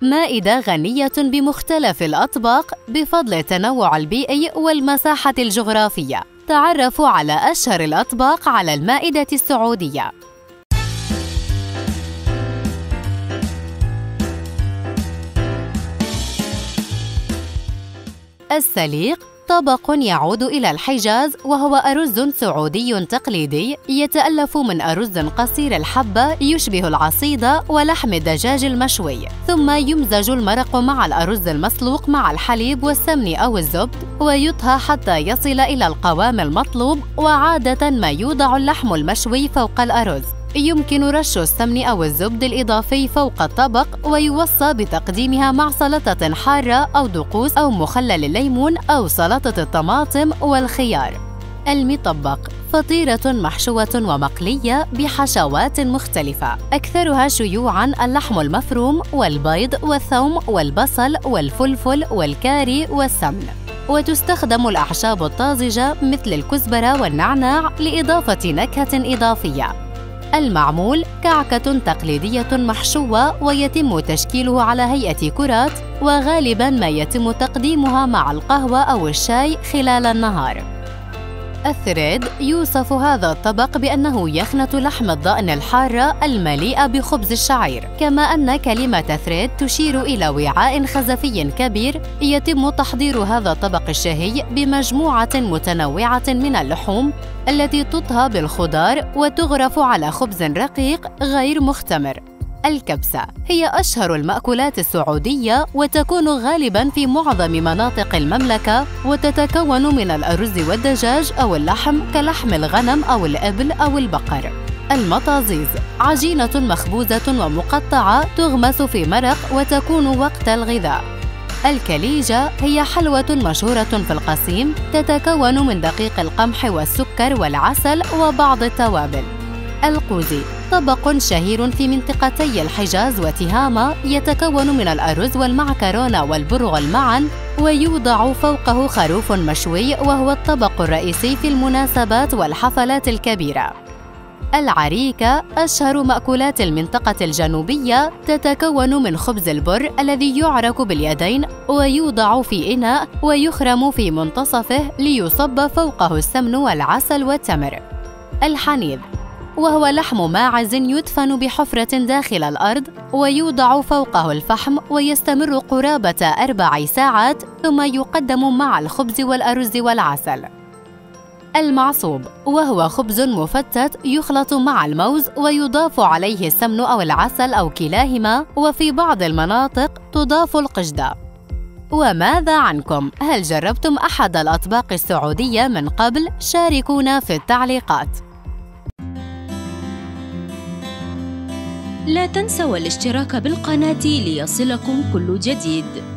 مائدة غنية بمختلف الأطباق بفضل التنوع البيئي والمساحة الجغرافية. تعرفوا على أشهر الأطباق على المائدة السعودية. السليق طبق يعود إلى الحجاز، وهو أرز سعودي تقليدي يتألف من أرز قصير الحبة يشبه العصيدة ولحم الدجاج المشوي، ثم يمزج المرق مع الأرز المسلوق مع الحليب والسمن أو الزبد ويطهى حتى يصل إلى القوام المطلوب. وعادة ما يوضع اللحم المشوي فوق الأرز، يمكن رش السمن أو الزبد الإضافي فوق الطبق، ويوصى بتقديمها مع سلطة حارة أو دقوس أو مخلل الليمون أو سلطة الطماطم والخيار. المطبق فطيرة محشوة ومقلية بحشوات مختلفة، أكثرها شيوعاً اللحم المفروم والبيض والثوم والبصل والفلفل والكاري والسمن، وتستخدم الأعشاب الطازجة مثل الكزبرة والنعناع لإضافة نكهة إضافية. المعمول كعكة تقليدية محشوة، ويتم تشكيله على هيئة كرات، وغالباً ما يتم تقديمها مع القهوة أو الشاي خلال النهار. الثريد يوصف هذا الطبق بأنه يخنة لحم الضأن الحارة المليئة بخبز الشعير، كما أن كلمة ثريد تشير إلى وعاء خزفي كبير يتم تحضير هذا الطبق الشهي بمجموعة متنوعة من اللحوم التي تطهى بالخضار وتغرف على خبز رقيق غير مختمر. الكبسة هي أشهر المأكولات السعودية، وتكون غالباً في معظم مناطق المملكة، وتتكون من الأرز والدجاج أو اللحم كلحم الغنم أو الإبل أو البقر. المطازيز عجينة مخبوزة ومقطعة تغمس في مرق وتكون وقت الغذاء. الكليجة هي حلوة مشهورة في القصيم، تتكون من دقيق القمح والسكر والعسل وبعض التوابل. القوزي طبق شهير في منطقتي الحجاز وتهامة، يتكون من الأرز والمعكرونة والبرغل معاً، ويوضع فوقه خروف مشوي، وهو الطبق الرئيسي في المناسبات والحفلات الكبيرة. العريكة أشهر مأكولات المنطقة الجنوبية، تتكون من خبز البر الذي يعرك باليدين ويوضع في إناء ويخرم في منتصفه ليصب فوقه السمن والعسل والتمر. الحنيذ وهو لحم ماعز يدفن بحفرة داخل الأرض، ويوضع فوقه الفحم ويستمر قرابة 4 ساعات، ثم يقدم مع الخبز والأرز والعسل. المعصوب وهو خبز مفتت يخلط مع الموز ويضاف عليه السمن أو العسل أو كلاهما، وفي بعض المناطق تضاف القشدة. وماذا عنكم؟ هل جربتم أحد الأطباق السعودية من قبل؟ شاركونا في التعليقات. لا تنسوا الاشتراك بالقناة ليصلكم كل جديد.